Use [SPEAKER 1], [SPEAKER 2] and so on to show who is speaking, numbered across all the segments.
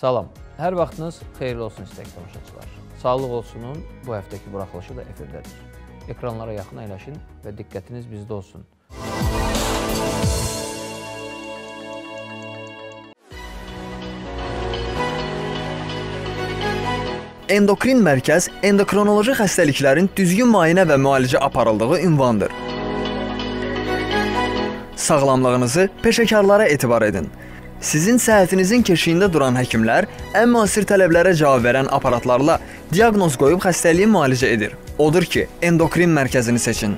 [SPEAKER 1] Salam, hər vaxtınız xeyirli olsun istəyək tamaşaçılar. Sağlıq olsunun bu həftəki buraxılışı da efirdədir. Ekranlara yaxın əyləşin və diqqətiniz bizdə olsun.
[SPEAKER 2] Endokrin mərkəz endokrinoloji xəstəliklərin düzgün müayinə və müalicə aparıldığı ünvandır. Sağlamlığınızı peşəkarlara etibar edin. Sizin səhhətinizin keşiyində duran həkimlər ən müasir tələblərə cavab verən aparatlarla diaqnoz qoyub xəstəliyi müalicə edir. Odur ki, endokrin mərkəzini seçin.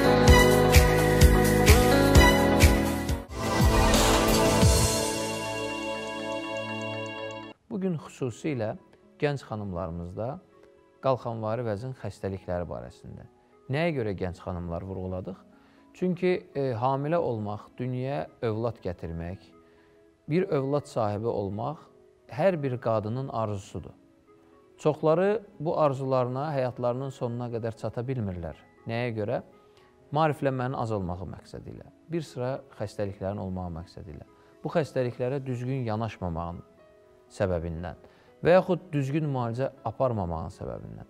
[SPEAKER 1] Bugün xüsusilə gənc xanımlarımızda qalxanvari vəzin xəstəlikləri barəsində. Nəyə görə gənc xanımlar vurğuladıq? Çünki hamilə olmaq, dünyaya övlad gətirmək, bir övlad sahibi olmaq hər bir qadının arzusudur. Çoxları bu arzularına həyatlarının sonuna qədər çata bilmirlər. Nəyə görə? Maariflənmənin azalmağı məqsədilə, bir sıra xəstəliklərin olmağı məqsədilə, bu xəstəliklərə düzgün yanaşmamağın səbəbindən və yaxud düzgün müalicə aparmamağın səbəbindən.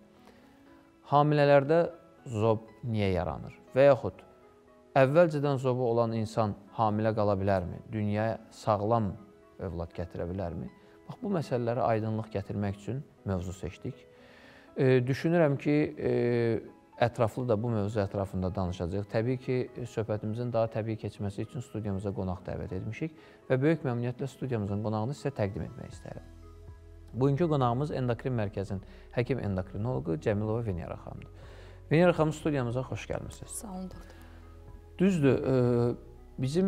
[SPEAKER 1] Hamilələrdə zob niyə yaranır? Və yaxud əvvəlcədən zobu olan insan hamilə qala bilərmi? Dünyaya sağlam övlad gətirə bilərmi? Bax, bu məsələlərə aydınlıq gətirmək üçün mövzu seçdik. Düşünürəm ki, ətraflı da bu mövzu ətrafında danışacağıq. Təbii ki, söhbətimizin daha təbii keçməsi üçün studiyamıza qonaq dəvət etmişik və böyük məmnuniyyətlə studiyamızın qonağını sizə təqdim etmək istəyirəm. Bugünkü qonağımız Endokrin Mərkəzin həkim endokrinoloqu Cəmilova Venera xanımdır. Venera xanım, studiyamıza xoş gəlmişsiniz.
[SPEAKER 3] Sağ olun, doktor.
[SPEAKER 1] Düzdür, bizim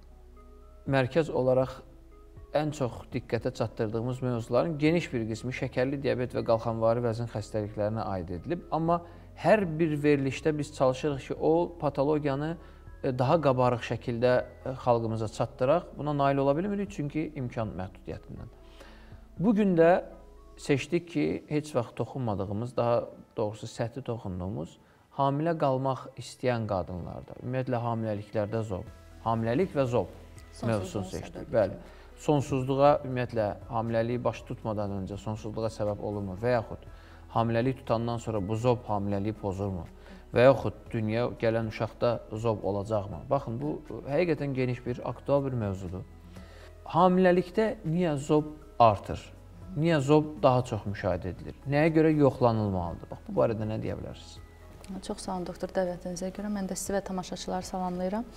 [SPEAKER 1] mərkəz olaraq ən çox diqqətə çatdırdığımız mövzuların geniş bir qismi şəkərli diabet və qalxanvari vəzin xəstəliklərinə aid edilib. Amma hər bir verilişdə biz çalışırıq ki, o patologiyanı daha qabarıq şəkildə xalqımıza çatdıraq. Buna nail ola bilmirik, çünki imkan məhdudiyyətindən. Bugün də seçdik ki, heç vaxt toxunmadığımız, daha doğrusu səthi toxunduğumuz hamilə qalmaq istəyən qadınlarda, ümumiyyətlə hamiləliklərdə zob, hamiləlik və zob mövzusunu seçdik. Bəli, sonsuzluğa, ümumiyyətlə hamiləliyi baş tutmadan öncə sonsuzluğa səbəb olurmu və yaxud hamiləlik tutandan sonra bu zob hamiləliyi pozurmu və yaxud dünyaya gələn uşaqda zob olacaqmı? Baxın, bu həqiqətən geniş bir, aktual bir mövzudur. Hamiləlikdə niyə zob artır? Niyə zob daha çox müşahidə edilir? Nəyə görə yoxlanılmalıdır? Bax, bu barədə nə deyə bilərsiniz?
[SPEAKER 3] Çox sağ olun, doktor, dəvətinizə görə. Mən də sizi və tamaşaçıları salamlayıram.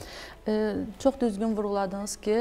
[SPEAKER 3] Çox düzgün vurğuladınız ki,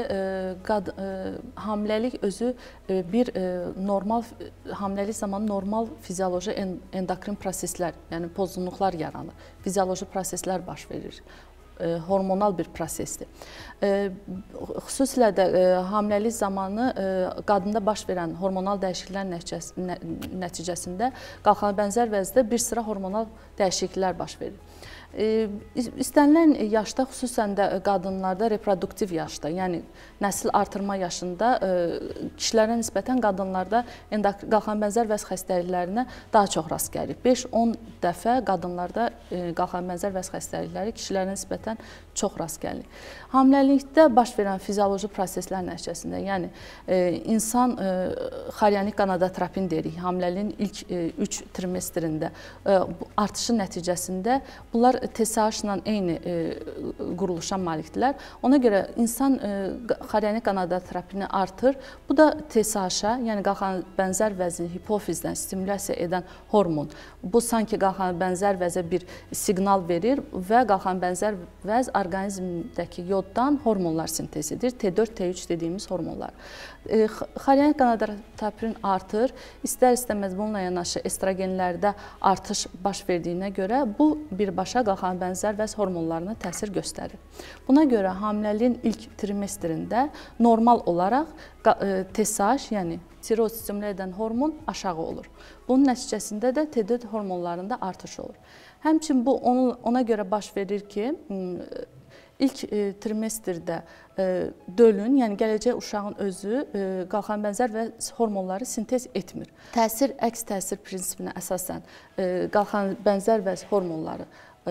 [SPEAKER 3] hamiləlik özü bir normal, hamiləlik zamanı normal fizioloji endokrin proseslər, yəni pozğunluqlar yaranır. Fizioloji proseslər baş verir. Hormonal bir prosesdir. Xüsusilə də hamiləlik zamanı qadında baş verən hormonal dəyişikliklər nəticəsində qalxanabənzər vəzdə bir sıra hormonal dəyişikliklər baş verir. İstənilən yaşda, xüsusən də qadınlarda reproduktiv yaşda, yəni nəsil artırma yaşında kişilərə nisbətən qadınlarda qalxanabənzər vəz xəstəliklərinə daha çox rast gəlir. 5-10 dəfə qadınlarda qalxanabənzər vəz xəstəlikləri kişilərə nisbətən çox rast gəlir. Hamiləlikdə baş verən fizioloji proseslər nəticəsində, yəni insan xorionik gonadotropin deyirik, hamiləliyin ilk 3 trimestrində artışı nəticəsində bunlar TSH-la eyni quruluşa malikdirlər. Ona görə insan xorionik gonadotropini artır. Bu da TSH-a, yəni qalxanabənzər vəzin hipofizdən stimulyasiya edən hormon. Bu sanki qalxanabənzər vəzə bir siqnal verir və qalxanabənzər vəz orqanizmdəki yoddan hormonlar sintez edir. T4, T3 dediyimiz hormonlar. Xorionik gonadotropin artır. İstər-istəməz bununla yanaşı estrogenlərdə artış baş verdiyinə görə bu birbaşa qalxanabənzər vəz hormonlarına təsir göstərir. Buna görə hamiləliyin ilk trimestrində normal olaraq TSH, yəni tiroid stimulə edən hormon aşağı olur. Bunun nəticəsində də T4 hormonlarında artış olur. Həmçinin bu ona görə baş verir ki, ilk trimestrdə dölün, yəni gələcək uşağın özü qalxanabənzər vəz hormonları sintez etmir. Təsir, əks təsir prinsipinə əsasən qalxanabənzər vəz hormonları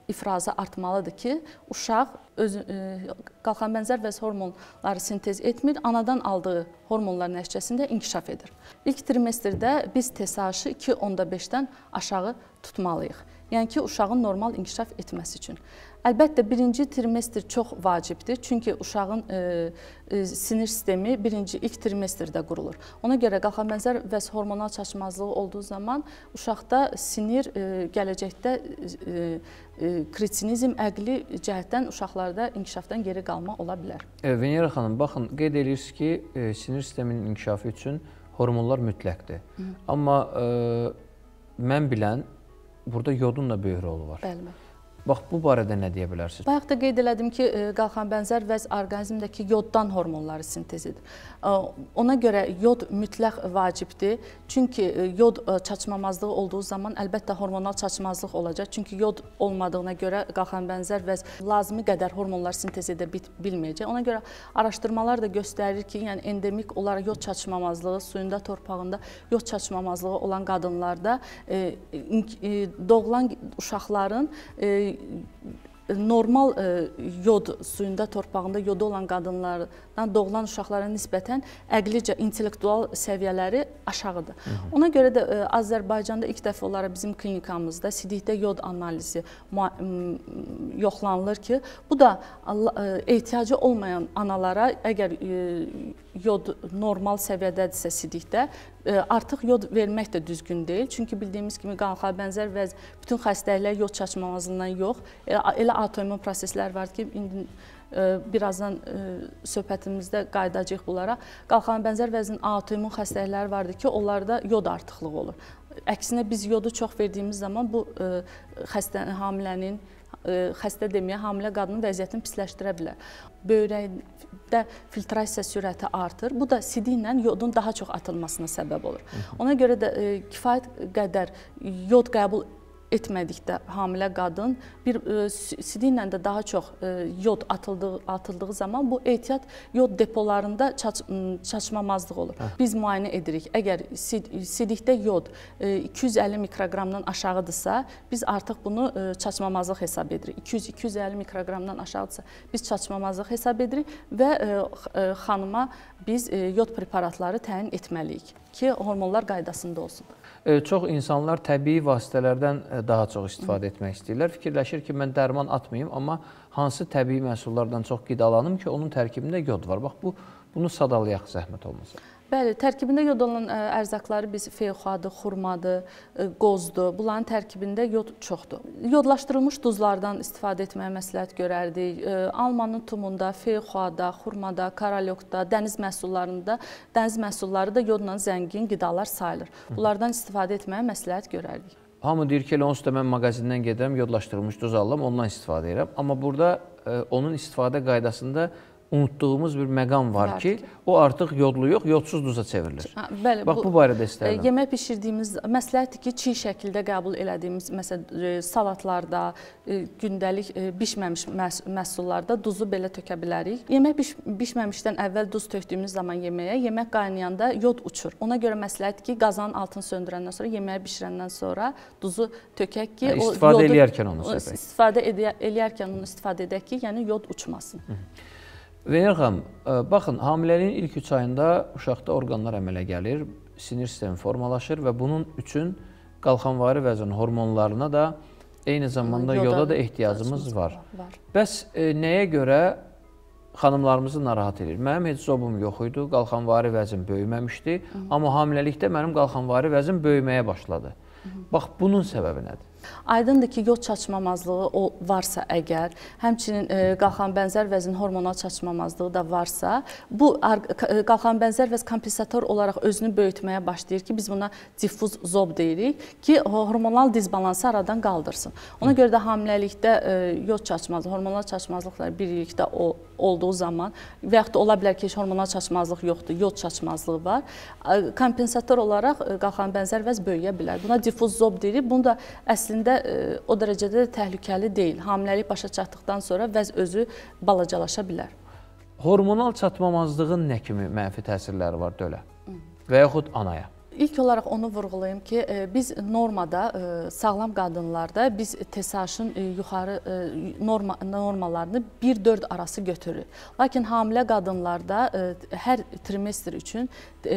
[SPEAKER 3] ifrazı artmalıdır ki, uşaq qalxanbənzər vəzi hormonları sintez etmir, anadan aldığı hormonlar nəticəsində inkişaf edir. İlk trimestrdə biz TSH-ı 2.5-dən aşağı tutmalıyıq. Yəni ki, uşağın normal inkişaf etməsi üçün. Əlbəttə, birinci trimestr çox vacibdir, çünki uşağın sinir sistemi ilk trimestrdə qurulur. Ona görə qalxanbənzər vəzi hormonal çatışmazlığı olduğu zaman uşaqda sinir gələcəkdə kretinizm, əqli cəhətdən uşaqlarda inkişafdan geri qalma ola bilər.
[SPEAKER 1] Venera xanım, baxın, qeyd edirsiniz ki, sinir sisteminin inkişafı üçün hormonlar mütləqdir. Amma mən bilən, burada yodun da böyük rolu var.
[SPEAKER 3] Bəli.
[SPEAKER 1] Bax, bu barədə nə deyə bilərsiniz?
[SPEAKER 3] Bayaq da qeyd elədim ki, qalxanbənzər vəz orqanizmdəki yoddan hormonları sintez edir. Ona görə yod mütləq vacibdir. Çünki yod çatışmamazlığı olduğu zaman əlbəttə hormonal çatışmazlıq olacaq. Çünki yod olmadığına görə qalxanbənzər vəz lazımi qədər hormonlar sintez edə bilməyəcək. Ona görə araşdırmalar da göstərir ki, yəni endemik olaraq yod çatışmamazlığı, suyunda, torpağında yod çatışmamazlığı olan qadınlarda doğulan uşaqların normal yod suyunda, torpağında yodu olan qadınlardan doğulan uşaqlara nisbətən əqlicə, intellektual səviyyələri aşağıdır. Ona görə də Azərbaycanda ilk dəfə olaraq bizim klinikamızda sidikdə yod analizi yoxlanılır ki, bu da ehtiyacı olmayan analara, əgər yod normal səviyyədədirsə sidikdə, artıq yod vermək də düzgün deyil. Çünki bildiyimiz kimi qalxanbənzər vəz bütün xəstəliklər yod çatışmamazlığından yox, elə autoimmun proseslər var ki, indi birazdan söhbətimizdə qayıdacağıq bunlara. Qalxanbənzər vəzin autoimmun xəstəlikləri vardır ki, onlarda yod artıqlığı olur. Əksinə biz yodu çox verdiyimiz zaman bu hamilənin, xəstə deməyə, hamilə qadının vəziyyətini pisləşdirə bilər. Böyrəkdə filtrasiya sürəti artır. Bu da sidiklə yodun daha çox atılmasına səbəb olur. Ona görə də kifayət qədər yod qəbul etmədikdə hamilə qadın sidiklə də daha çox yod atıldığı zaman bu ehtiyat yod depolarında çatışmamazlıq olur. Biz müayinə edirik. Əgər sidikdə yod 250 mikroqramdan aşağıdırsa, biz artıq bunu çatışmamazlıq hesab edirik. 200-250 mikroqramdan aşağıdırsa, biz çatışmamazlıq hesab edirik və xanıma biz yod preparatları təyin etməliyik ki, hormonlar qaydasında olsun.
[SPEAKER 1] Çox insanlar təbii vasitələrdən daha çox istifadə etmək istəyirlər. Fikirləşir ki, mən dərman atmayım, amma hansı təbii məhsullardan çox qidalanım ki, onun tərkibində yod var. Bax, bunu sadalayaq zəhmət olmasa.
[SPEAKER 3] Bəli, tərkibində yod olan ərzaqları biz feyxadır, xurmadır, qozdur. Bunların tərkibində yod çoxdur. Yodlaşdırılmış duzlardan istifadə etməyə məsləhət görərdik. Almanın tumunda, feyxada, xurmada, karalyokda, dəniz məhsulları da yodla zəngin qidalar sayılır. Bunlardan istifadə etməyə məsləhət görərdik.
[SPEAKER 1] Hamı deyir ki, onsuz da mən mağazindən gedirəm, yodlaşdırılmış duz alıram, ondan istifadə edirəm. Amma burada onun istifadə qaydasında unutduğumuz bir məqam var ki, o artıq yodlu yox, yodsuz duza çevrilir.
[SPEAKER 3] Bəli,
[SPEAKER 1] bax, bu barədə istəyirəm.
[SPEAKER 3] Yemək bişirdiyimiz, məsləhətdir ki, çiğ şəkildə qəbul elədiyimiz, məsələn, salatlarda, gündəlik bişməmiş məhsullarda duzu belə tökə bilərik. Yemək bişməmişdən əvvəl duz tökdüyümüz zaman yeməyə, yemək qaynayanda yod uçur. Ona görə məsləhətdir ki, qazanın altını söndürəndən sonra, yeməyi bişirəndən sonra duzu tökək ki,
[SPEAKER 1] istifadə eləyərkən onu səpək.
[SPEAKER 3] İstifadə eləyərkən onu istifadə edək ki, yəni yod uçmasın.
[SPEAKER 1] Venera xanım, baxın, hamiləliyin ilk 3 ayında uşaqda orqanlar əmələ gəlir, sinir sistemi formalaşır və bunun üçün qalxanvari vəzin hormonlarına da eyni zamanda yoda da ehtiyacımız var. Bəs nəyə görə xanımlarımızı narahat edir? Mənim heç zobum yox idi, qalxanvari vəzin böyüməmişdi, amma hamiləlikdə mənim qalxanvari vəzin böyüməyə başladı. Bax, bunun səbəbi nədir?
[SPEAKER 3] Aydındır ki, yod çatışmamazlığı varsa əgər, həmçinin qalxanbənzər vəzin hormonal çatışmamazlığı da varsa, bu qalxanbənzər vəz kompensator olaraq özünü böyütməyə başlayır ki, biz buna diffuz zob deyirik ki, hormonal dizbalansı aradan qaldırsın. Ona görə də hamiləlikdə yod çatışmazlığı, hormonal çatışmazlıqlar birlikdə olduğu zaman və yaxud da ola bilər ki, hormonal çatışmazlıq yoxdur, yod çatışmazlığı var, kompensator olaraq qalxanbənzər vəz böyüyə bilər. Buna diffuz zob deyirik. Bunu da əslində o dərəcədə də təhlükəli deyil. Hamiləlik başa çatdıqdan sonra vəz özü balacalaşa bilər.
[SPEAKER 1] Hormonal çatışmamazlığın nə kimi mənfi təsirləri var dölə və yaxud anaya?
[SPEAKER 3] İlk olaraq onu vurğulayım ki, biz normada, sağlam qadınlarda biz TSH-ın yuxarı normalarını 1-4 arası götürürük. Lakin hamilə qadınlarda hər trimestr üçün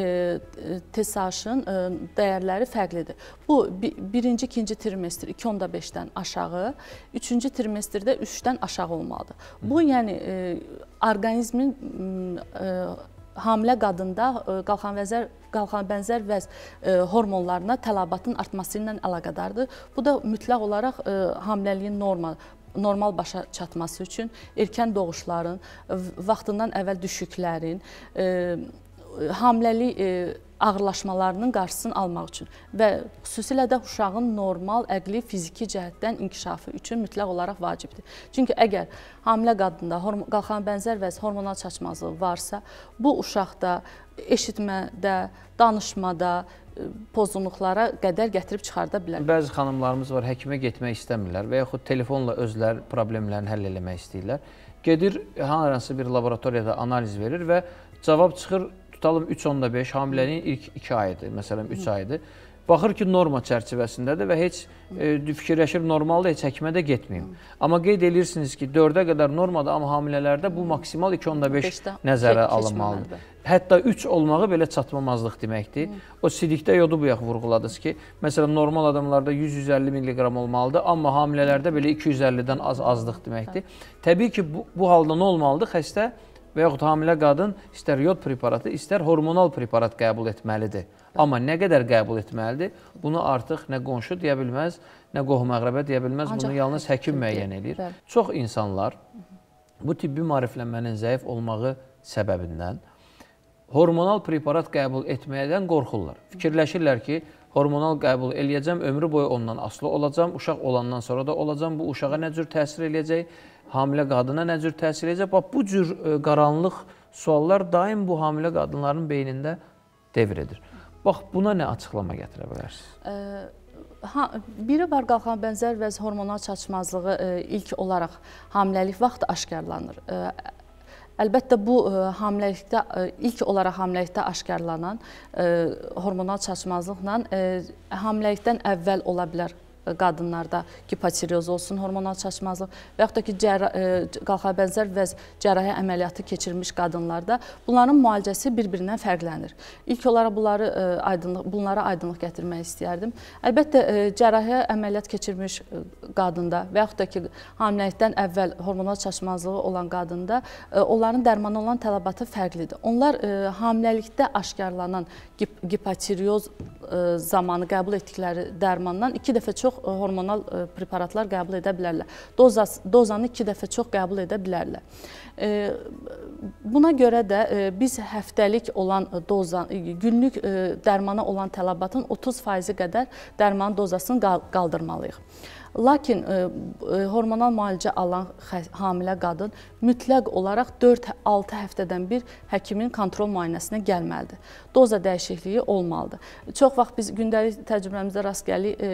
[SPEAKER 3] TSH-ın dəyərləri fərqlidir. Bu, birinci, ikinci trimestr 2.5-dən aşağı, üçüncü trimestrdə 3-dən aşağı olmalıdır. Bu, yəni, orqanizmin hamilə qadında qalxanabənzər vəzn hormonlarına tələbatın artması ilə əlaqədardır. Bu da mütləq olaraq hamiləliyin normal başa çatması üçün erkən doğuşların, vaxtından əvvəl düşüklərin, hamiləlik ağırlaşmalarının qarşısını almaq üçün və xüsusilə də uşağın normal, əqli, fiziki cəhətdən inkişafı üçün mütləq olaraq vacibdir. Çünki əgər hamilə qadında qalxanabənzər vəzn hormonal çatışmazlığı varsa, bu uşaqda eşitmədə, danışmada, pozğunluqlara qədər gətirib çıxarda bilər.
[SPEAKER 1] Bəzi xanımlarımız var, həkimə getmək istəmirlər və yaxud telefonla özləri problemlərini həll eləmək istəyirlər. Gedir, hansı bir laboratoriyada analiz verir və cavab çıxır, tutalım 3.5, hamiləliyin ilk 2 ayıdır, məsələn 3 ayıdır. Baxır ki, norma çərçivəsindədir və heç fikirləşir, normalda heç həkimə də getməyim. Amma qeyd edirsiniz ki, 4-ə qədər normada, amma hamilələrdə bu maksimal 2.5 nəzərə alınmalıdır. Hətta 3 olmağı belə çatmamazlıq deməkdir. O sidikdə yodu bu yax vurğuladınız ki, məsələn, normal adamlarda 100-150 mg olmalıdır, amma hamilələrdə belə 250-dən azlıq deməkdir. Təbii ki, bu halda nə olmalıdır? Xəstə və yaxud hamilə qadın istər yod preparatı, istər hormonal preparat qəbul etməlidir. Amma nə qədər qəbul etməlidir? Bunu artıq nə qonşu deyə bilməz, nə qohum-əqrəbə deyə bilməz. Bunu yalnız həkim müəyyən edir. Çox insanlar bu tibbi maariflənmənin zəif olmağı səbəbindən hormonal preparat qəbul etməkdən qorxurlar. Fikirləşirlər ki, hormonal qəbul eləyəcəm, ömrü boyu ondan asılı olacam, uşaq olandan sonra da olacam, bu uşağa nə cür təsir eləyəcək, hamilə qadına nə cür təsir edəcək? Bax, bu cür qaranlıq suallar daim bu hamilə qadınların beynində devr edir. Bax, buna nə açıqlama gətirə bilərsiniz?
[SPEAKER 3] Biri var, qalxanabənzər vəzn hormonal çatışmazlığı ilk olaraq hamiləlik vaxtı aşkarlanır. Əlbəttə, bu ilk olaraq hamiləlikdə aşkarlanan hormonal çatışmazlıqla hamiləlikdən əvvəl ola bilər qadınlarda hipotireoz olsun, hormonal çatışmazlıq və yaxud da ki, qalxanabənzər vəzn cərrahi əməliyyatı keçirmiş qadınlarda bunların müalicəsi bir-birindən fərqlənir. İlk olaraq bunlara aydınlıq gətirmək istəyərdim. Əlbəttə, cərrahi əməliyyat keçirmiş qadında və yaxud da ki, hamiləlikdən əvvəl hormonal çatışmazlığı olan qadında onların dərmanı olan tələbatı fərqlidir. Onlar hamiləlikdə aşkarlanan hipotireoz zamanı qəbul etdikləri dərmandan 2 dəfə çox hormonal preparatlar qəbul edə bilərlər. Dozanı 2 dəfə çox qəbul edə bilərlər. Buna görə də biz həftəlik olan günlük dərmana olan tələbatın 30% qədər dərman dozasını qaldırmalıyıq. Lakin hormonal müalicə alan hamilə qadın mütləq olaraq 4-6 həftədən bir həkimin kontrol müayinəsinə gəlməlidir. Doza dəyişikliyi olmalıdır. Çox vaxt biz gündəlik təcrübəmizdə rast gəlik,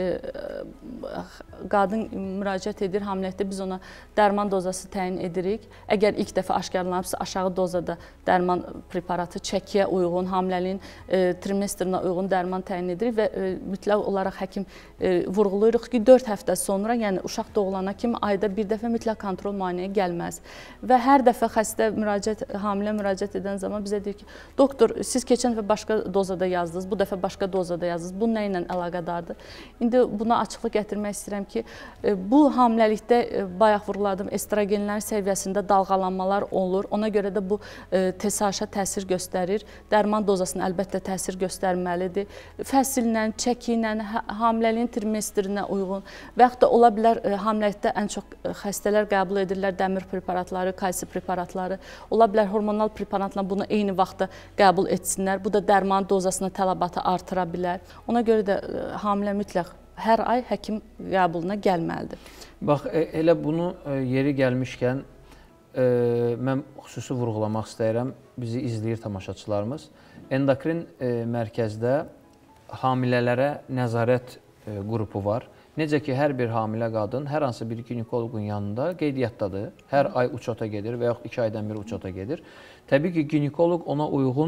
[SPEAKER 3] qadın müraciət edir, hamiləlikdə biz ona dərman dozası təyin edirik. Əgər ilk dəfə aşkarlanıbsa, aşağı dozada dərman preparatı, çəkiyə uyğun, hamiləliyin trimestrinə uyğun dərman təyin edirik və mütləq olaraq həkim vurğulayırıq ki, 4 həftə sonra, yəni uşaq doğulana kimi ayda bir dəfə mütləq kontrol müayinəyə gəlməz. Və hər dəfə xəstə hamilə müraciət edən zaman bizə deyir ki, doktor, siz keçən dəfə başqa dozada yazdınız, bu dəfə başqa dozada yazdınız, bu nə ilə əlaqədardır? İndi buna açıqlıq gətirmək istəyirəm ki, bu hamiləlikdə bayaq vurğuladım, estrogenlərin səviyyəsində dalğalanmalar olur. Ona görə də bu TSH-a təsir göstərir. Dərman dozasına əlbəttə təsir göstərməlidir. Fəsillə, çəki ilə, hamiləliyin trimestrinə uyğun və yaxud da ola bilər hamiləlikdə ən çox xəstələr qəbul edirlər dəmir preparatları, kalsi preparatları. Ola bilər hormonal preparatla bunu eyni vaxtda qəbul etsinlər. Bu da dərman dozasına tələbatı artıra bilər. Ona görə də hamilə mütləq hər ay həkim qəbuluna gəlməlidir.
[SPEAKER 1] Bax, elə bunu yeri gəlmişkən mən xüsusi vurğulamaq istəyirəm. Bizi izləyir tamaşaçılarımız. Endokrin mərkəzdə hamilələrə nəzarət qrupu var. Necə ki, hər bir hamilə qadın hər hansı bir ginekoloqun yanında qeydiyyatdadır. Hər ay uçota gedir və yaxud 2 aydan bir uçota gedir. Təbii ki, ginekoloq ona uyğun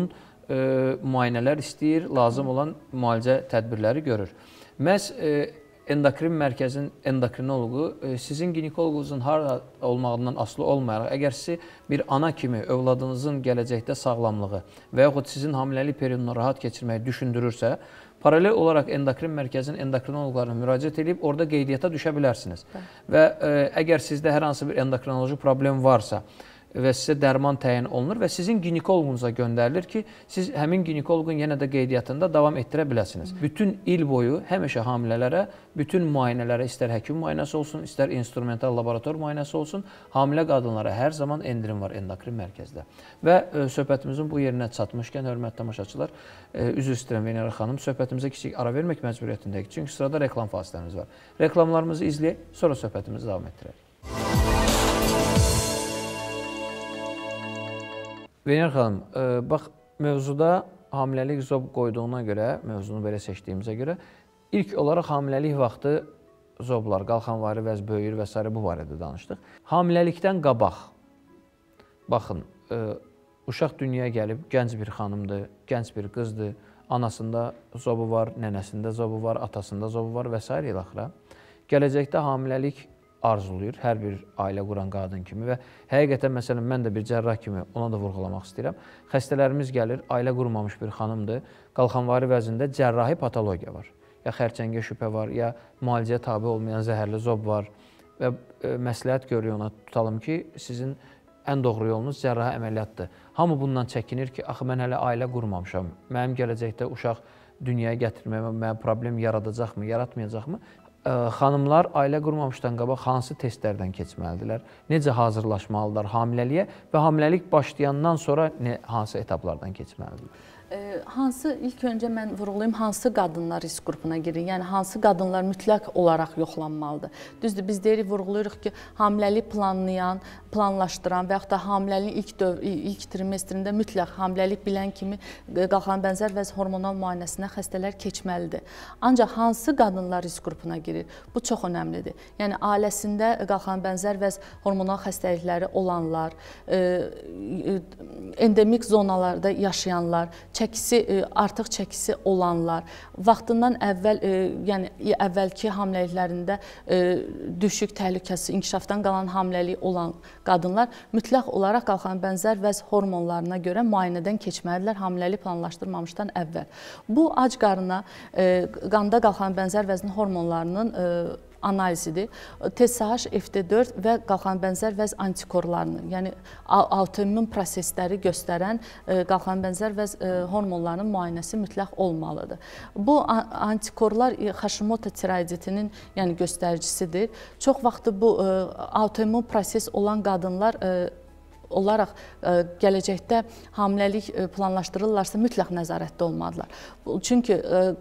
[SPEAKER 1] müayinələr istəyir, lazım olan müalicə tədbirləri görür. Məhz endokrin mərkəzin endokrinoloqu sizin ginekoloqunuzun harada olmağından asılı olmayaraq, əgər sizi bir ana kimi övladınızın gələcəkdə sağlamlığı və yaxud sizin hamiləlik periodunu rahat keçirməyi düşündürürsə, paralel olaraq endokrin mərkəzin endokrinoloqlarına müraciət edib orada qeydiyyata düşə bilərsiniz. Və əgər sizdə hər hansı bir endokrinoloji problem varsa və sizə dərman təyin olunur və sizin ginekoloqunuza göndərilir ki, siz həmin ginekoloqun yenə də qeydiyyatında davam etdirə biləsiniz. Bütün il boyu həmişə hamilələrə, bütün müayinələrə, istər həkim müayinəsi olsun, istər instrumental laborator müayinəsi olsun, hamilə qadınlara hər zaman endirim var endokrin mərkəzdə. Və söhbətimizin bu yerinə çatmışkən, hörmətli tamaşaçılar, üzr istəyirəm Venera xanım, söhbətimizə kiçik ara vermək məcburiyyətindəyik. Çünki sırada reklam fasiləmiz var. Reklamlarımızı izləyək, sonra söhbətimizi davam etdirək. Venera xanım, bax, mövzuda hamiləlik zob qoyduğuna görə, mövzunu belə seçdiyimizə görə, ilk olaraq hamiləlik vaxtı zoblar, qalxanvari vəz böyüyür və s. bu barədə danışdıq. Hamiləlikdən qabaq, baxın, uşaq dünyaya gəlib, gənc bir xanımdır, gənc bir qızdır, anasında zobu var, nənəsində zobu var, atasında zobu var və s. ilə axıra. Gələcəkdə hamiləlik arzulayır, hər bir ailə quran qadın kimi və həqiqətən, məsələn, mən də bir cərrah kimi ona da vurğulamaq istəyirəm. Xəstələrimiz gəlir, ailə qurmamış bir xanımdır, qalxanvari vəzində cərrahi patologiya var. Ya xərçəngə şübhə var, ya müalicəyə tabi olmayan zəhərli zob var və məsləhət görüyor ona, tutalım ki, sizin ən doğru yolunuz cərrahi əməliyyatdır. Hamı bundan çəkinir ki, axı mən hələ ailə qurmamışam, mənim gələcəkdə uşaq dünyaya gətirməyəm, mənə problem yaradacaqmı, yaratmayacaqmı? Xanımlar ailə qurmamışdan qabaq hansı testlərdən keçməlidirlər, necə hazırlaşmalıdırlar hamiləliyə və hamiləlik başlayandan sonra hansı etaplardan keçməlidirlər?
[SPEAKER 3] Hansı, ilk öncə mən vurğulayım, hansı qadınlar risk qrupuna girir? Yəni, hansı qadınlar mütləq olaraq yoxlanmalıdır? Düzdür, biz deyirik, vurğulayırıq ki, hamiləlik planlayan, planlaşdıran və yaxud da hamiləliyin ilk trimestrində mütləq hamiləlik bilən kimi qalxan bənzər vəz hormonal müayinəsindən xəstələr keçməlidir. Ancaq hansı qadınlar risk qrupuna girir? Bu çox önəmlidir. Yəni, ailəsində qalxan bənzər vəz hormonal xəstəlikləri olanlar, endemik zonalarda yaşayanlar, artıq çəkisi olanlar, vaxtından əvvəl, yəni əvvəlki hamiləliklərində düşük təhlükəsi, inkişafdan qalan hamiləlik olan qadınlar mütləq olaraq qalxan bənzər vəz hormonlarına görə müayinədən keçməlidirlər hamiləlik planlaşdırmamışdan əvvəl. Bu, ac qarına, qanda qalxan bənzər vəzin hormonlarının analizidir. TSH, FT4 və qalxan bənzər vəz antikorlarını, yəni autoimmun prosesləri göstərən qalxan bənzər vəz hormonlarının müayinəsi mütləq olmalıdır. Bu antikorlar Hashimoto tiroiditinin yəni göstəricisidir. Çox vaxtı bu autoimmun proses olan qadınlar olaraq gələcəkdə hamiləlik planlaşdırırlarsa mütləq nəzarətdə olmalıdırlar. Çünki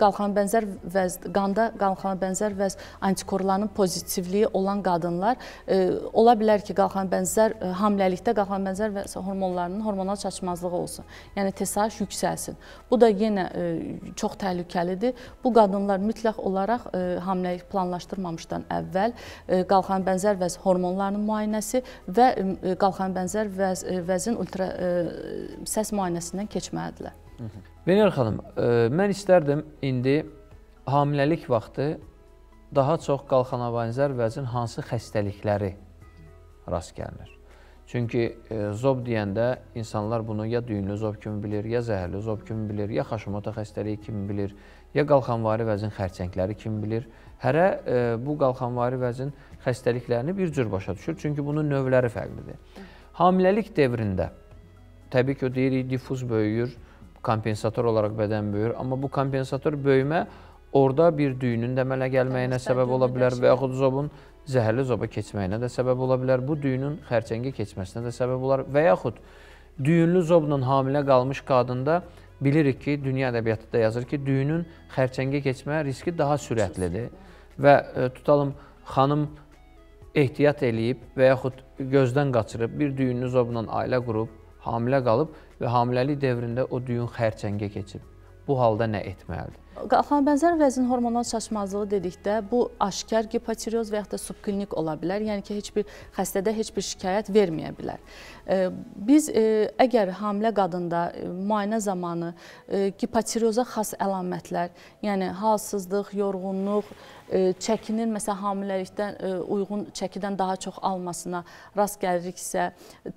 [SPEAKER 3] qanda qalxana bənzər vəz antikorlarının pozitivliyi olan qadınlar ola bilər ki, hamiləlikdə qalxana bənzər vəz hormonlarının hormonal çatışmazlığı olsun. Yəni TSH yüksəlsin. Bu da yenə çox təhlükəlidir. Bu qadınlar mütləq olaraq hamiləlik planlaşdırmamışdan əvvəl qalxana bənzər vəz hormonlarının müayinəsi və qalxana bənzər vəzin səs müayinəsindən keçməlidirlər.
[SPEAKER 1] Venera xanım, mən istərdim indi hamiləlik vaxtı daha çox qalxana bənzər vəzin hansı xəstəlikləri rast gəlinir? Çünki zob deyəndə insanlar bunu ya düyünlü zob kimi bilir, ya zəhərli zob kimi bilir, ya Hashimoto xəstəliyi kimi bilir, ya qalxanvari vəzin xərçəngləri kimi bilir. Hərə bu qalxanvari vəzin xəstəliklərini bir cür başa düşür, çünki bunun növləri fərqlidir. Hamiləlik devrində, təbii ki, o deyirik, difuz böyüyür, kompensator olaraq bədən böyür, amma bu kompensator böyümə orada bir düyünün də əmələ gəlməyinə səbəb ola bilər və yaxud zobun zəhərli zoba keçməyinə də səbəb ola bilər, bu düyünün xərçəngə keçməsinə də səbəb olar və yaxud düyünlü zobla hamilə qalmış qadında bilirik ki, dünya ədəbiyyatında yazır ki, düyünün xərçəngə keçmə riski daha sürətlidir və tutalım, xanım ehtiyat eləyib və yaxud gözdən qaçırıb, bir düyünlü zobla ailə qurub, hamilə qalıb və hamiləlik devrində o düyün xərçəngə keçib. Bu halda nə etməlidir?
[SPEAKER 3] Qalxana bənzər vəzin hormonal çaşmazlığı dedikdə bu aşkar gipotireoz və yaxud da subklinik ola bilər. Yəni ki, heç bir xəstədə heç bir şikayət verməyə bilər. Biz əgər hamilə qadında müayinə zamanı gipotireoza xas əlamətlər, yəni halsızlıq, yorğunluq, çəkinin məsələn hamiləlikdən uyğun çəkidən daha çox almasına rast gəliriksə,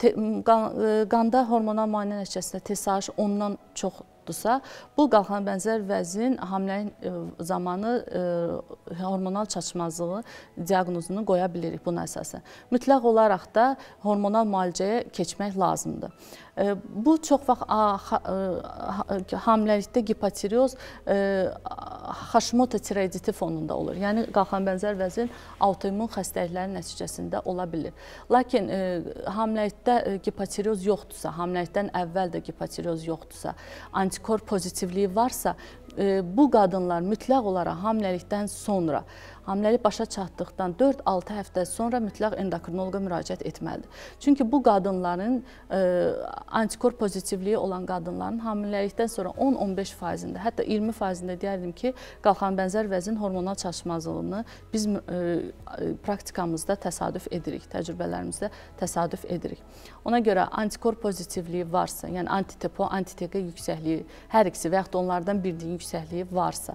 [SPEAKER 3] qanda hormonal müayinə nəticəsində TSH ondan çoxdursa, bu qalxana bənzər vəzin hamiləlik zamanı hormonal çaşmazlığı diaqnozunu qoya bilirik buna əsasən. Mütləq olaraq da hormonal müalicəyə keçmək lazımdır. Bu çox vaxt hamiləlikdə gipotireoz Hashimoto tiroiditi fonunda olur. Yəni qalxana bənzər vəzin autoimmun xəstəliklərin nəticəsində ola bilir. Lakin hamiləlikdə gipotireoz yoxdursa, hamiləlikdən əvvəl də gipotireoz yoxdursa, antikor pozitivliyi varsa, bu qadınlar mütləq olaraq hamiləlikdən sonra, hamiləlik başa çatdıqdan 4-6 həftə sonra mütləq endokrinoloqa müraciət etməlidir. Çünki bu qadınların, antikor pozitivliyi olan qadınların hamiləlikdən sonra 10-15%-də, hətta 20%-də deyərdim ki, qalxana bənzər vəzin hormonal çaşmazlığını biz praktikamızda təsadüf edirik, təcrübələrimizdə təsadüf edirik. Ona görə antikor pozitivliyi varsa, yəni anti-TPO, anti-TK yüksəkliyi, hər ikisi və yaxud da onlardan birinin yüksəkliyi varsa,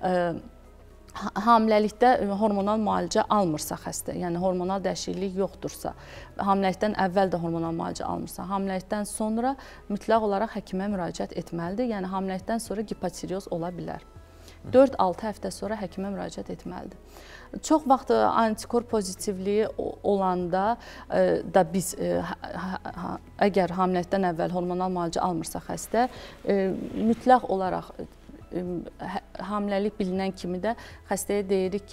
[SPEAKER 3] hamiləlikdə hormonal müalicə almırsa xəstə, yəni hormonal dəyişiklik yoxdursa, hamiləlikdən əvvəl də hormonal müalicə almırsa, hamiləlikdən sonra mütləq olaraq həkimə müraciət etməlidir. Yəni hamiləlikdən sonra gipotireoz ola bilər. 4-6 həftə sonra həkimə müraciət etməlidir. Çox vaxt antikor pozitivliyi olanda da biz əgər hamiləlikdən əvvəl hormonal müalicə almırsa xəstə, mütləq olaraq hamiləlik bilinən kimi də xəstəyə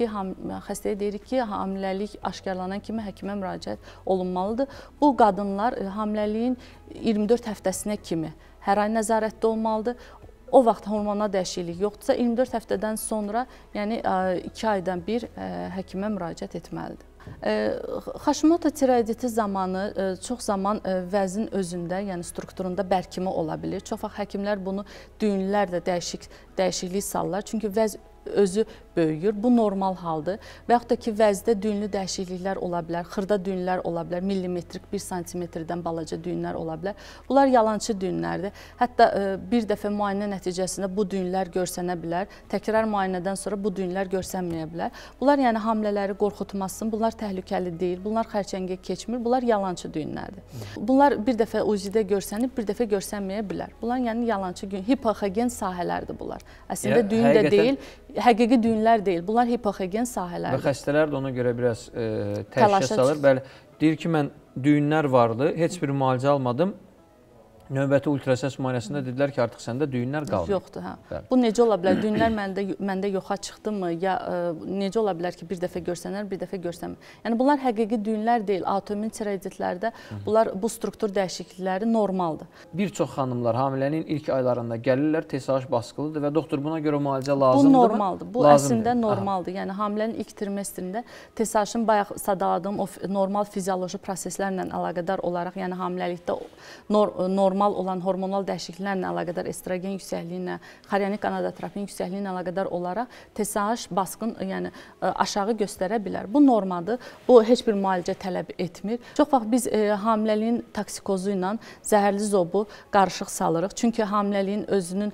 [SPEAKER 3] deyirik ki, hamiləlik aşkarlanan kimi həkimə müraciət olunmalıdır. Bu qadınlar hamiləliyin 24 həftəsinə kimi hər ay nəzarətdə olmalıdır. O vaxt hormonal dəyişiklik yoxdursa, 24 həftədən sonra, yəni 2 aydan bir həkimə müraciət etməlidir. Hashimoto tiroiditi zamanı çox zaman vəzin özündə, yəni strukturunda bərkimə ola bilir. Çox vaxt həkimlər bunu düyünlərlə dəyişiklik salırlar. Çünki vəz özü böyüyür. Bu normal haldır. Və yaxud da ki, vəzdə düyünlü dəyişikliklər ola bilər, xırda düyünlər ola bilər, millimetrik 1 santimetrdən balaca düyünlər ola bilər. Bunlar yalançı düyünlərdir. Hətta bir dəfə müayinə nəticəsində bu düyünlər görsənə bilər. Təkrar müayinədən sonra bu düyünlər görsənməyə bilər. Bunlar yəni hamilələri qorxutmasın. Bunlar təhlükəli deyil. Bunlar xərçəngə keçmir. Bunlar yalançı düyünlərdir. Bunlar bir dəfə UZI-də görsənib, bir dəfə görsənməyə bilər. Bunlar yəni yalançı hipoxogen sahələrdir bunlar. Əslində düyün də deyil, həqiqi düyünlər deyil. Bunlar hipoxogen sahələrdir. Və
[SPEAKER 1] xəstələr də ona görə biraz təşxis alır. Bəli, deyir ki, mən düyünlər vardı, heç bir müalicə almadım. Növbəti ultrasəs müayinəsində dedilər ki, artıq səndə düyünlər qalmır.
[SPEAKER 3] Yoxdur, hə. Bəli. Bu necə ola bilər? Düyünlər məndə yoxa çıxdımı? Ya necə ola bilər ki, bir dəfə görsənər, bir dəfə görsənmir? Yəni bunlar həqiqi düyünlər deyil. Autoimmun tiroiditlərdə bunlar bu struktur dəyişiklikləri normaldır.
[SPEAKER 1] Bir çox xanımlar hamilənin ilk aylarında gəlirlər, TSH basqılıdır və doktor buna görə müalicə lazımdır mı?
[SPEAKER 3] Bu normaldır. Bu əslində normaldır. Yəni hamilənin ilk trimestrində TSH-ın bayaq sadaladığım o normal fizioloji proseslərlə əlaqədar olaraq, yəni hamiləlikdə normal olan hormonal dəyişikliklərlə əlaqədar estrogen yüksəkliyinə, xorionik gonadotropin yüksəkliyinə əlaqədar olaraq TSH basqın, yəni aşağı göstərə bilər. Bu normadır. Bu heç bir müalicə tələb etmir. Çox vaxt biz hamiləliyin toksikozu ilə zəhərli zobu qarışıq salırıq. Çünki hamiləliyin özünün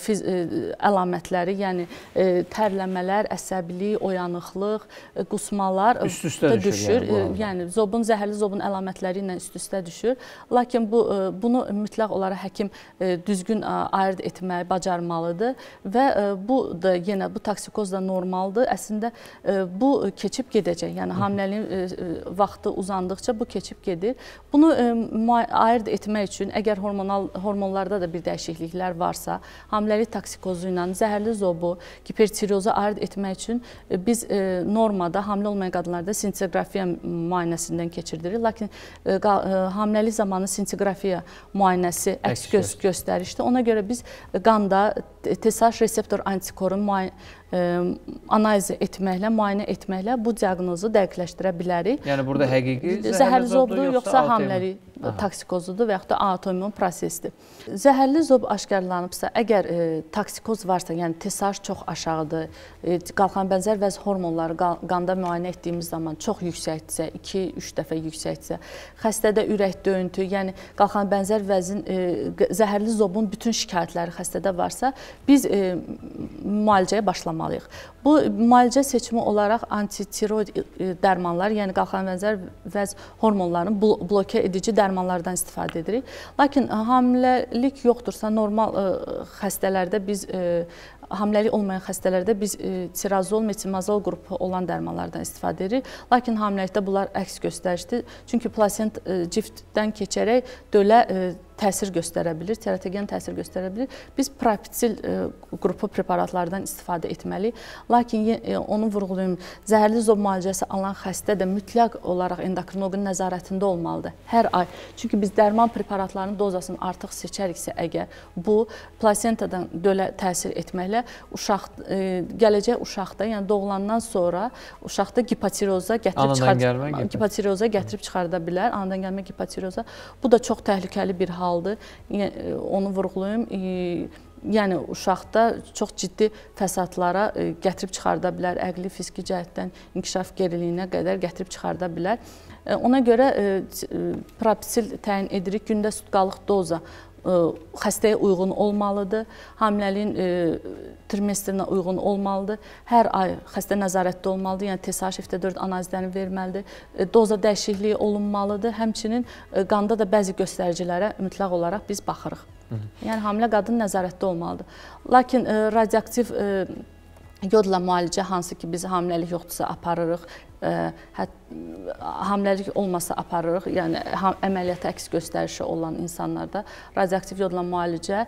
[SPEAKER 3] əlamətləri, yəni tərləmələr, əsəbilik, oyanıqlıq, qusmalar
[SPEAKER 1] üst-üstə düşür.
[SPEAKER 3] Yəni zəhərli zobun əlamətləri ilə üst-üstə düşür. Lakin bunu mütləq olaraq həkim düzgün ayırd etməyi bacarmalıdır və bu da yenə bu toksikoz da normaldır. Əslində bu keçib gedəcək. Yəni hamiləliyin vaxtı uzandıqca bu keçib gedir. Bunu ayırd etmək üçün əgər hormonlarda da bir dəyişikliklər varsa, hamiləlik toksikozu ilə zəhərli zobu, hipertireozu ayırd etmək üçün biz normada hamilə olmayan qadınlarda sintiqrafiya müayinəsindən keçiririk. Lakin hamiləlik zamanı sintiqrafiya müayinəsi əks göstərişdir. Ona görə biz qanda TSH reseptor antikorun analiz etməklə, müayinə etməklə bu diaqnozu dəqiqləşdirə bilərik.
[SPEAKER 1] Yəni burada həqiqi
[SPEAKER 3] zəhərli zobdur, yoxsa hamiləlik toksikozudur və yaxud da autoimmun prosesdir. Zəhərli zob aşkarlanıbsa, əgər toksikoz varsa, yəni TSH çox aşağıdır, qalxanabənzər vəz hormonları qanda müayinə etdiyimiz zaman çox yüksəkdirsə, 2-3 dəfə yüksəkdirsə, xəstədə ürək döyüntü, yəni qalxanabənzər vəzin zəhərli zobun bütün şikayətləri xəstədə varsa, biz müalicəyə başlamalıyıq. Bu müalicə seçimi olaraq antitiroid dərmanlar, yəni qalxanabənzər vəz hormonlarını bloke edici dərmanlardan istifadə edirik. Lakin hamiləlik yoxdursa, normal xəstələrdə biz hamiləlik olmayan xəstələrdə biz tirazol, metimazol qrupu olan dərmanlardan istifadə edirik. Lakin hamiləlikdə bunlar əks göstəricidir. Çünki plasent ciftdən keçərək dölə təsir göstərə bilir, teratogen təsir göstərə bilir. Biz propitsil qrupu preparatlardan istifadə etməliyik. Lakin onu vurğulayım, zəhərli zob müalicəsi alan xəstə də mütləq olaraq endokrinoloqun nəzarətində olmalıdır hər ay. Çünki biz dərman preparatlarının dozasını artıq seçəriksə əgər, bu plasentadan dölə təsir etməklə gələcək uşaqda, yəni doğulandan sonra uşaqda hipotireoza gətirib çıxarda bilər, anadan gəlmə hipotireoza. Bu da çox təhlükəli bir haldır. Onu vurğulayım. Yəni uşaqda çox ciddi fəsadlara gətirib çıxarda bilər, əqli, fiziki cəhətdən inkişaf geriliyinə qədər gətirib çıxarda bilər. Ona görə propitsil təyin edirik, gündə sutkalıq doza xəstəyə uyğun olmalıdır, hamiləliyin trimestrinə uyğun olmalıdır, hər ay xəstə nəzarətdə olmalıdır, yəni TSH, FT4 analizlərini verməlidir, doza dəyişikliyi olunmalıdır, həmçinin qanda da bəzi göstəricilərə mütləq olaraq biz baxırıq. Yəni hamilə qadın nəzarətdə olmalıdır. Lakin radioaktiv yodla müalicə, hansı ki biz hamiləlik yoxdursa aparırıq, hamiləlik olmasa aparırıq, yəni əməliyyata əks göstərişi olan insanlarda radioaktiv yodla müalicə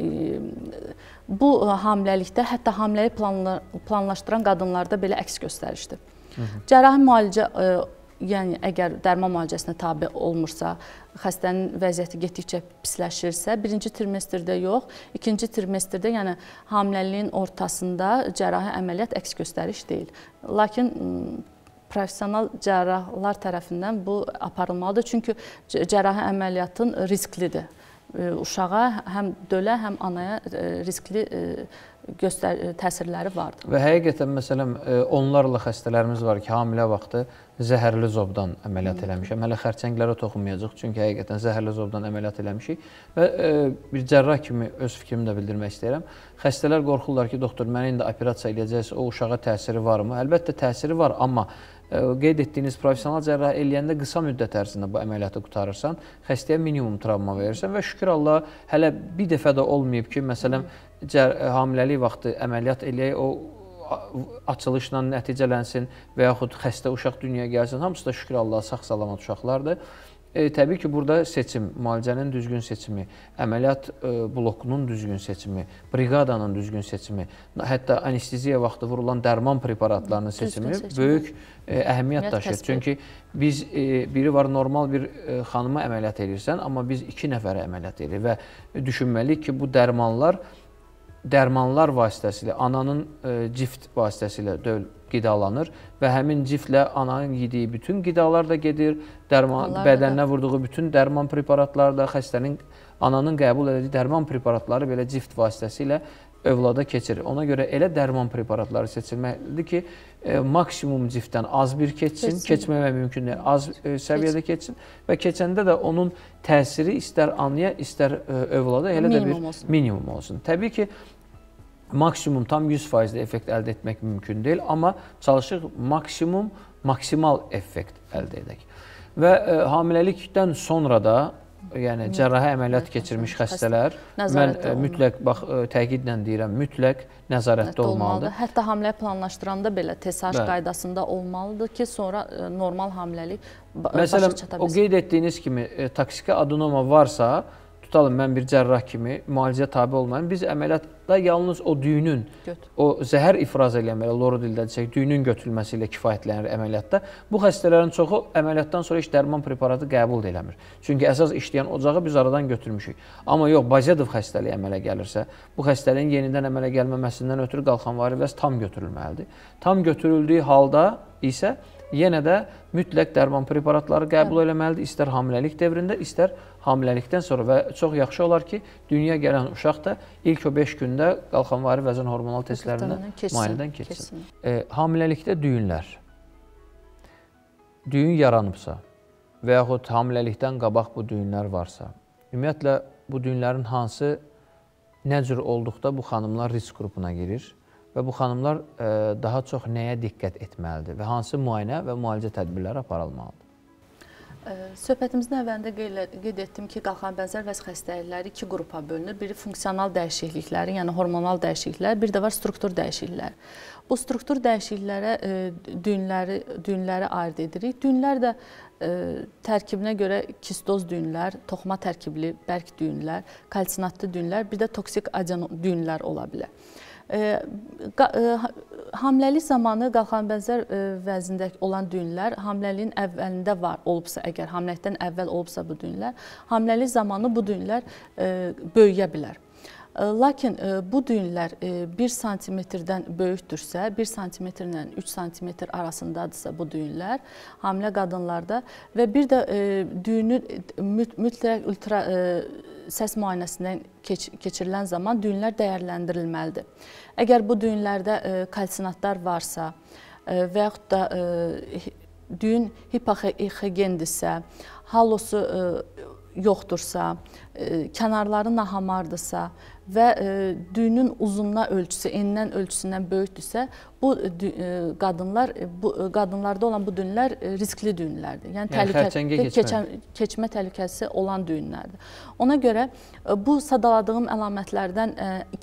[SPEAKER 3] bu hamiləlikdə, hətta hamiləlik planlaşdıran qadınlarda belə əks göstərişdir. Cərrahi müalicə, yəni əgər dərman müalicəsinə tabe olmursa, xəstənin vəziyyəti getdikcə pisləşirsə, birinci trimestrdə yox, ikinci trimestrdə, yəni hamiləliyin ortasında cərrahi əməliyyat əks göstəriş deyil. Lakin professional cərrahlar tərəfindən bu aparılmalıdır, çünki cərrahi əməliyyatın risklidir. Uşağa, həm dölə, həm anaya riskli təsirləri vardır.
[SPEAKER 1] Və həqiqətən, məsələn, onlarla xəstələrimiz var ki, hamilə vaxtı zəhərli zobdan əməliyyat eləmişəm. Hələ xərçənglərə toxunmayacaq, çünki həqiqətən zəhərli zobdan əməliyyat eləmişik. Və bir cərrah kimi öz fikrimi də bildirmək istəyirəm. Xəstələr qorxurlar ki, doktor, mənə indi operasiya eləyəcəksə, o uşağa təsiri varmı? Əlbəttə təsiri var, amma qeyd etdiyiniz professional cərrah eləyəndə qısa müddət ərzində bu əməliyyatı qutarırsan, xəstəyə minimum travma verirsən və şükür Allah, hələ bir dəfə də olmayıb ki, məsələn, hamiləlik vaxtı əməliyyat eləyək, o açılışla nəticələnsin və yaxud xəstə uşaq dünyaya gəlsin, hamısı da şükür Allah, sağ-salamat uşaqlardır. Təbii ki, burada seçim, müalicənin düzgün seçimi, əməliyyat blokunun düzgün seçimi, briqadanın düzgün seçimi, hətta anesteziya vaxtı vurulan dərman preparatlarının seçimi böyük əhəmiyyət daşıyır. Çünki biz, biri var normal bir xanıma əməliyyat edirsən, amma biz 2 nəfərə əməliyyat edirik və düşünməliyik ki, bu dərmanlar vasitəsilə, ananın cift vasitəsilə qidalanır və həmin ciftlə ananın yediyi bütün qidalar da gedir, bədəninə vurduğu bütün dərman preparatları da, xəstənin, ananın qəbul etdiyi dərman preparatları belə cift vasitəsilə övlada keçirir. Ona görə elə dərman preparatları seçilməlidir ki, maksimum ciftdən az bir keçsin, keçməmək mümkün deyil, az səviyyədə keçsin və keçəndə də onun təsiri istər anaya, istər övlada elə də bir minimum olsun. Təbii ki, maksimum tam 100% effekt əldə etmək mümkün deyil, amma çalışıq maksimal effekt əldə edək. Və hamiləlikdən sonra da, yəni cərrahi əməliyyat keçirmiş xəstələr, mən mütləq, bax, təkidlə deyirəm, mütləq nəzarətdə olmalıdır.
[SPEAKER 3] Hətta hamiləlik planlaşdıranda belə TSH qaydasında olmalıdır ki, sonra normal hamiləlik başa çata bilsin.
[SPEAKER 1] Məsələn, o qeyd etdiyiniz kimi toksiki adenoma varsa, tutalım, mən bir cərrah kimi müalicə tabi olmayım. Biz əməliyyatda yalnız o düyünün, o zəhər ifraz edən, loro dildə desək, düyünün götürülməsi ilə kifayətlənir əməliyyatda. Bu xəstələrin çoxu əməliyyatdan sonra heç dərman preparatı qəbul eləmir. Çünki əsas işləyən ocağı biz aradan götürmüşük. Amma yox, Bazedov xəstəliyi əmələ gəlirsə, bu xəstəliyin yenidən əmələ gəlməməsindən ötürü qalxanvari vəz tam götürülməlidir. Tam götürüldüyü halda isə yenə də mütləq dərman preparatları qəbul eləməlidir, istər hamiləlik dövründə, istər hamiləlikdən sonra və çox yaxşı olar ki, dünyaya gələn uşaq da ilk o 5 gündə qalxanvari vəzin hormonal testlərindən müayinədən keçsin. Hamiləlikdə düyünlər, düyün yaranıbsa və yaxud hamiləlikdən qabaq bu düyünlər varsa, ümumiyyətlə bu düyünlərin hansı nə cür olduqda bu xanımlar risk qrupuna girir və bu xanımlar daha çox nəyə diqqət etməlidir və hansı müayinə və müalicə tədbirləri aparılmalıdır?
[SPEAKER 3] Söhbətimizin əvvəlində qeyd etdim ki, qalxanabənzər vəz xəstəlikləri 2 qrupa bölünür. Biri funksional dəyişiklikləri, yəni hormonal dəyişikliklər, bir də var struktur dəyişikliklər. Bu struktur dəyişikliklərə düyünləri ayırd edirik. Düyünlər də tərkibinə görə kistoz düyünlər, toxuma tərkibli bərk düyünlər, kalsinatlı düyünlər, bir də toksik aden düyünlər ola bilər. Hamiləlik zamanı qalxanabənzər vəzində olan düyünlər hamiləliyin əvvəlində olubsa, əgər hamiləlikdən əvvəl olubsa bu düyünlər, hamiləlik zamanı bu düyünlər böyüyə bilər. Lakin bu düyünlər 1 sm-dən böyükdürsə, 1 sm-lə 3 sm arasındadırsa bu düyünlər hamilə qadınlarda və bir də düyünün mütləq ultra səs müayinəsindən keçirilən zaman düyünlər dəyərləndirilməlidir. Əgər bu düyünlərdə kalsinatlar varsa və yaxud da düyün hipoxogendirsə, halosu yoxdursa, kənarları nahamardırsa və düyünün uzunluğa ölçüsü enindən ölçüsündən böyükdürsə, bu qadınlarda olan bu düyünlər riskli düyünlərdir. Yəni keçmə təhlükəsi olan düyünlərdir. Ona görə bu sadaladığım əlamətlərdən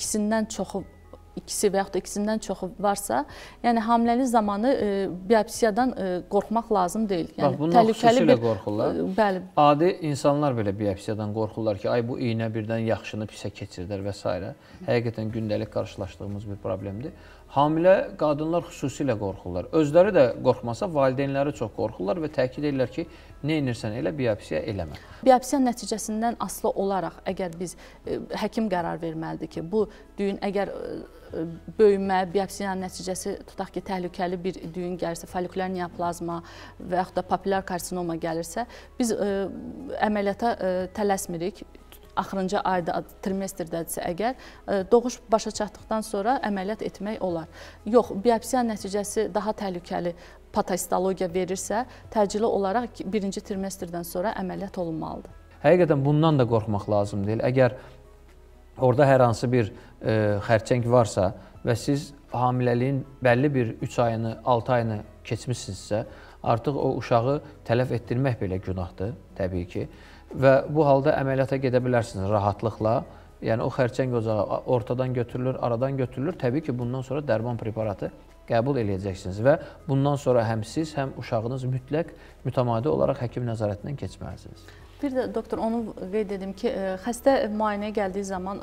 [SPEAKER 3] ikisi və yaxud da ikisindən çoxu varsa, yəni hamiləlik zamanı biopsiyadan qorxmaq lazım deyil.
[SPEAKER 1] Bax, bundan xüsusilə qorxurlar. Bəli. Adi insanlar belə biopsiyadan qorxurlar ki, ay bu iynə birdən yaxşını pisə keçirdər və s. Həqiqətən gündəlik qarşılaşdığımız bir problemdir. Hamilə qadınlar xüsusilə qorxurlar. Özləri də qorxmasa, valideynləri çox qorxurlar və təkid edirlər ki, nə edirsən elə, biopsiya eləmə.
[SPEAKER 3] Biopsiya nəticəsindən asılı olaraq, əgər biz, həkim qərar verməlidir ki, bu düyün əgər böyümə, biopsiyanın nəticəsi tutaq ki, təhlükəli bir düyün gəlirsə, folikulyar neoplazma və yaxud da papillar karsinoma gəlirsə, biz əməliyyata tələsmirik. Axırıncı ayda, trimestrdirsə əgər, doğuş başa çatdıqdan sonra əməliyyat etmək olar. Yox, biopsiya nəticəsi daha təhlükəli patahistologiya verirsə, təcili olaraq 1-ci trimestrdən sonra əməliyyat olunmalıdır.
[SPEAKER 1] Həqiqətən bundan da qorxmaq lazım deyil. Əgər orada hər hansı bir xərçəng varsa və siz hamiləliyin bəlli bir 3 ayını, 6 ayını keçmişsinizsə, artıq o uşağı tələf etdirmək belə günahdır, təbii ki. Və bu halda əməliyyata gedə bilərsiniz rahatlıqla. Yəni o xərçəng ocağı ortadan götürülür, aradan götürülür. Təbii ki, bundan sonra dərman preparatı qəbul eləyəcəksiniz və bundan sonra həm siz, həm uşağınız mütləq mütəmadi olaraq həkim nəzarətindən keçməlisiniz.
[SPEAKER 3] Bir də doktor, onu qeyd edim ki, xəstə müayinəyə gəldiyi zaman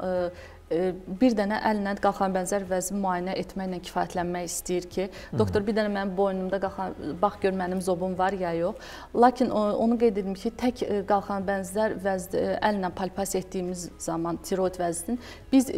[SPEAKER 3] bir dənə əllə qalxanabənzər vəzin müayinə etməklə kifayətlənmək istəyir ki, doktor, bir dənə mənim boynumda bax gör mənim zobum var ya yox. Lakin onu qeyd edim ki, tək qalxanabənzər vəzn əllə palpasiya etdiyimiz zaman tiroid vəznin biz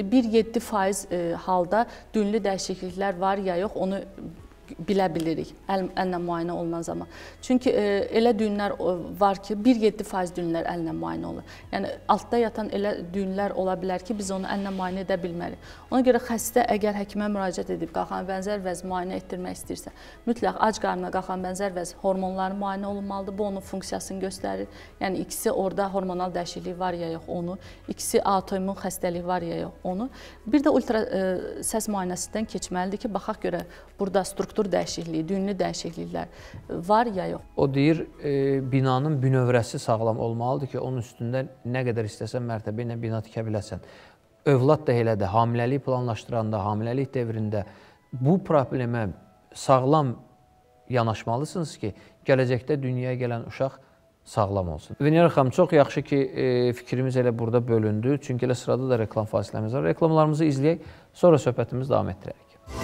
[SPEAKER 3] 1-7% halda düyünlü dəyişikliklər var ya yox, onu bilə bilirik əllə müayinə olunan zaman. Çünki elə düyünlər var ki, 1-7% düyünlər əllə müayinə olur. Yəni altda yatan elə düyünlər ola bilər ki, biz onu əllə müayinə edə bilmərik. Ona görə xəstə əgər həkimə müraciət edib qalxanabənzər vəzn müayinə etdirmək istəyirsə, mütləq ac qarnına qalxanabənzər vəzn hormonları müayinə olunmalıdır. Bu onun funksiyasını göstərir. Yəni ikisi orada hormonal dəyişiklik var ya yox onu, ikisi autoimmun xəstəlik var ya yox onu. Bir də ultra səs müayinəsindən keçməlidir ki, baxaq görə burada struktur dəyişikliyi, düyünlü dəyişikliklər var ya yox.
[SPEAKER 1] O deyir, binanın bünövrəsi sağlam olmalıdır ki, onun üstündə nə qədər istəsən mərtəbə ilə bina tikə biləsən. Övlad da elədir, hamiləlik planlaşdıranda, hamiləlik dövründə bu problemə sağlam yanaşmalısınız ki, gələcəkdə dünyaya gələn uşaq sağlam olsun. Venera xanım, çox yaxşı ki, fikrimiz elə burada bölündü. Çünki elə sırada da reklam fasiləmiz var. Reklamlarımızı izləyək, sonra söhbətimizi davam etdirək.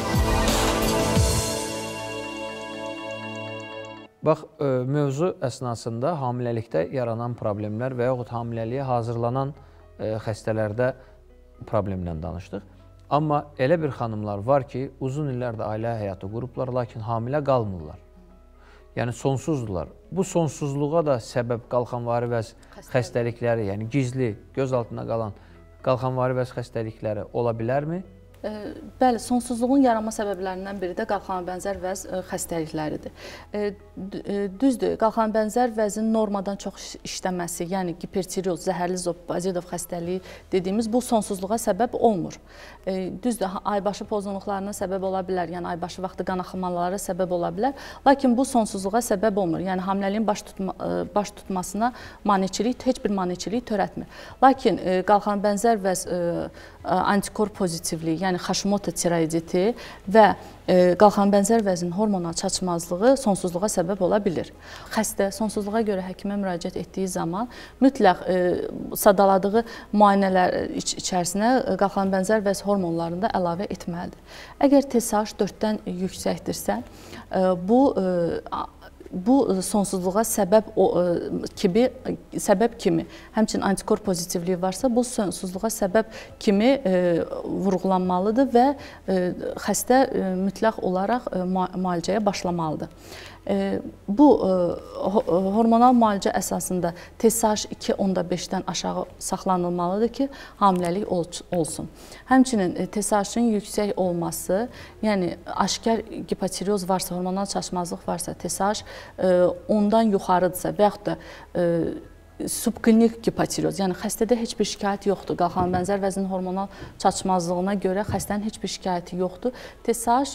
[SPEAKER 1] Bax, mövzu əsnasında hamiləlikdə yaranan problemlər və yaxud hamiləliyə hazırlanan xəstələrdə problemdən danışdıq. Amma elə bir xanımlar var ki, uzun illərdə ailə həyatı qurublar, lakin hamilə qalmırlar. Yəni sonsuzdular. Bu sonsuzluğa da səbəb qalxanvari vəz xəstəlikləri, yəni gizli, göz altında qalan qalxanvari vəz xəstəlikləri ola bilərmi?
[SPEAKER 3] Bəli, sonsuzluğun yaranma səbəblərindən biri də qalxanabənzər vəz xəstəlikləridir. Düzdür, qalxanabənzər vəzin normadan çox işləməsi, yəni gipertiroz, zəhərli zob, Bazidov xəstəliyi dediyimiz bu sonsuzluğa səbəb olmur. Düzdür, aybaşı pozğunluqlarına səbəb ola bilər, yəni aybaşı vaxtı qan axımaları səbəb ola bilər, lakin bu sonsuzluğa səbəb olmur. Yəni hamiləliyin baş tutmasına maneçilik, heç bir maneçilik törətmir. Lakin qalxanabənzər vəz antikor pozitivliyi, yəni Hashimoto tiroiditi və qalxanabənzər vəzin hormonal çatışmazlığı sonsuzluğa səbəb ola bilir. Xəstə sonsuzluğa görə həkimə müraciət etdiyi zaman mütləq sadaladığı müayinələr içərisinə qalxanabənzər vəz hormonlarını da əlavə etməlidir. Əgər TSH 4-dən yüksəkdirsə, bu sonsuzluğa səbəb kimi, həmçinin antikor pozitivliyi varsa, bu sonsuzluğa səbəb kimi vurğulanmalıdır və xəstə mütləq olaraq müalicəyə başlamalıdır. Bu hormonal müalicə əsasında TSH 2.5-dən aşağı saxlanılmalıdır ki, hamiləlik olsun. Həmçinin TSH-ın yüksək olması, yəni aşkar gipotiroz varsa, hormonal çatışmazlıq varsa, TSH ondan yuxarıdırsa və yaxud da subklinik gipotiroz, yəni xəstədə heç bir şikayət yoxdur. Qalxanabənzər vəzin hormonal çatışmazlığına görə xəstənin heç bir şikayəti yoxdur. TSH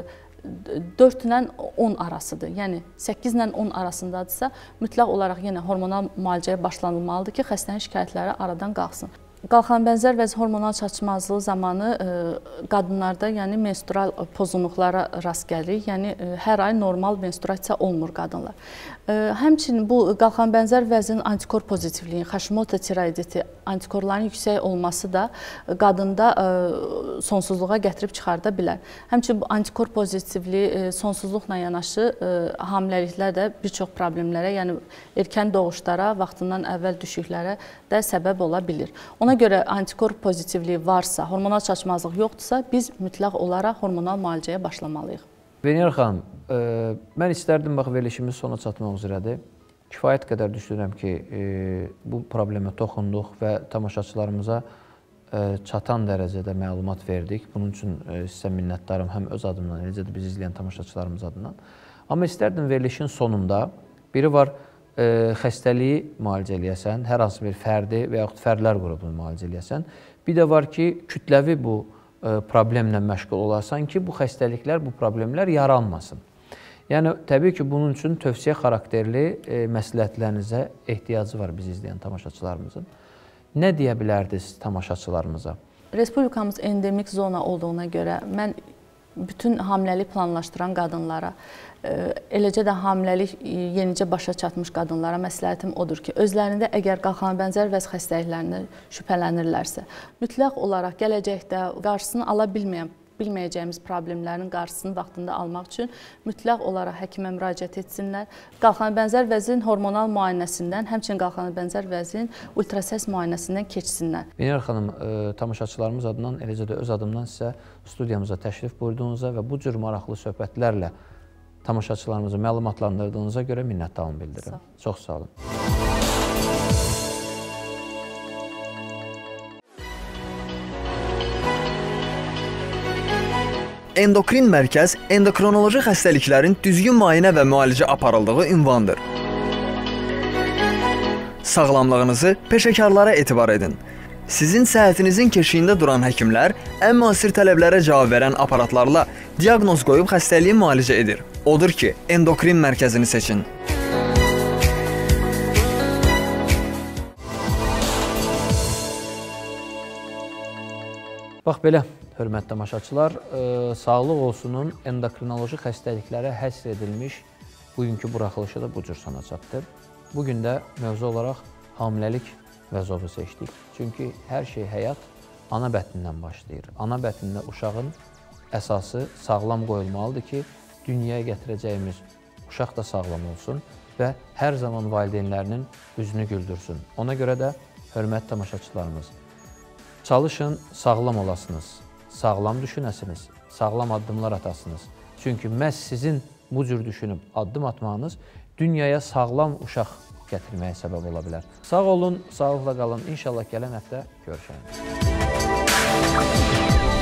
[SPEAKER 3] 4 ilə 10 arasıdır. Yəni 8 ilə 10 arasındadırsa, mütləq olaraq yenə hormonal müalicəyə başlanılmalıdır ki, xəstənin şikayətləri aradan qalxsın. Qalxanabənzər vəz hormonal çatışmazlığı zamanı qadınlarda yəni menstrual pozğunluqlara rast gəlirik. Yəni hər ay normal menstruasiya olmur qadınlar. Həmçinin bu qalxanabənzər vəzin antikor pozitivliyi, Hashimoto tiroiditi, antikorların yüksək olması da qadında sonsuzluğa gətirib çıxarda bilər. Həmçinin bu antikor pozitivliyi sonsuzluqla yanaşı hamiləliklərdə bir çox problemlərə, yəni erkən doğuşlara, vaxtından əvvəl düşüklərə də səbəb ola bilir. Ona görə antikor pozitivliyi varsa, hormonal çatışmazlıq yoxdursa, biz mütləq olaraq hormonal müalicəyə başlamalıyıq.
[SPEAKER 1] Venera xanım, mən istərdim, bax, verilişimiz sona çatmaq üzrədir. Kifayət qədər düşünürəm ki, bu problemə toxunduq və tamaşaçılarımıza çatan dərəcədə məlumat verdik. Bunun üçün sizə minnətdarım həm öz adımdan, eləcə də bizi izləyən tamaşaçılarımız adından. Amma istərdim verilişin sonunda biri var, xəstəliyi müalicə eləyəsən, hər hansı bir fərdi və yaxud fərdlər qrupunu müalicə eləyəsən. Bir də var ki, kütləvi bu problemlə məşğul olarsan ki, bu xəstəliklər, bu problemlər yaranmasın. Yəni, təbii ki, bunun üçün tövsiyə xarakterli məsləhətlərinizə ehtiyacı var bizi izləyən tamaşaçılarımızın. Nə deyə bilərdiniz tamaşaçılarımıza?
[SPEAKER 3] Respublikamız endemik zona olduğuna görə mən bütün hamiləlik planlaşdıran qadınlara, eləcə də hamiləlik yenicə başa çatmış qadınlara məsləhətim odur ki, özlərində əgər qalxanabənzər vəz xəstəliklərindən şübhələnirlərsə, mütləq olaraq gələcəkdə qarşısını ala bilməyəcəyimiz problemlərin qarşısını vaxtında almaq üçün mütləq olaraq həkimə müraciət etsinlər. Qalxanabənzər vəzin hormonal müayinəsindən, həmçinin qalxanabənzər vəzin ultrasəs müayinəsindən keçsinlər.
[SPEAKER 1] Venera xanım, tamaşaçılarımız adından, eləcə də öz adımdan sizə studiyamıza təşrif buyurduğunuza və bu cür maraqlı söhbətlərlə tamaşaçılarımızı məlumatlandırdığınıza görə minnətdarlığımı bildirirəm. Çox sağ olun.
[SPEAKER 2] Endokrin mərkəz endokrinoloji xəstəliklərin düzgün müayinə və müalicə aparıldığı ünvandır. Sağlamlığınızı peşəkarlara etibar edin. Sizin səhhətinizin keşiyində duran həkimlər ən müasir tələblərə cavab verən aparatlarla diaqnoz qoyub xəstəliyi müalicə edir. Odur ki, endokrin mərkəzini seçin.
[SPEAKER 1] Bax belə, hörmətli tamaşaçılar, Sağlıq Olsunun endokrinoloji xəstəliklərə həsr edilmiş bugünkü buraxılışı da bu cür sona çatdı. bugün də mövzu olaraq hamiləlik və zobu seçdik. Çünki hər şey həyat ana bətnindən başlayır. Ana bətnində uşağın əsası sağlam qoyulmalıdır ki, dünyaya gətirəcəyimiz uşaq da sağlam olsun və hər zaman valideynlərinin üzünü güldürsün. Ona görə də, hörmətli tamaşaçılarımız, çalışın, sağlam olasınız, sağlam düşünəsiniz, sağlam addımlar atasınız. Çünki məhz sizin bu cür düşünüb addım atmağınız dünyaya sağlam uşaq gətirməyə səbəb ola bilər. Sağ olun, sağlıqla qalın. İnşallah gələn həftə görüşərik.